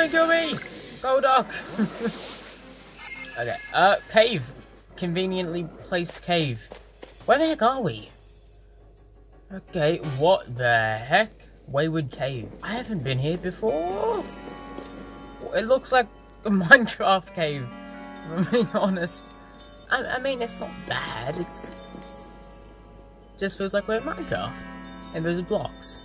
kill me! Go, dog! Okay, cave. Conveniently placed cave. Where the heck are we? Okay, what the heck? Wayward Cave. I haven't been here before. It looks like a Minecraft cave, if I'm being honest. I mean, it's not bad. It's just feels like we're in Minecraft. And there's blocks.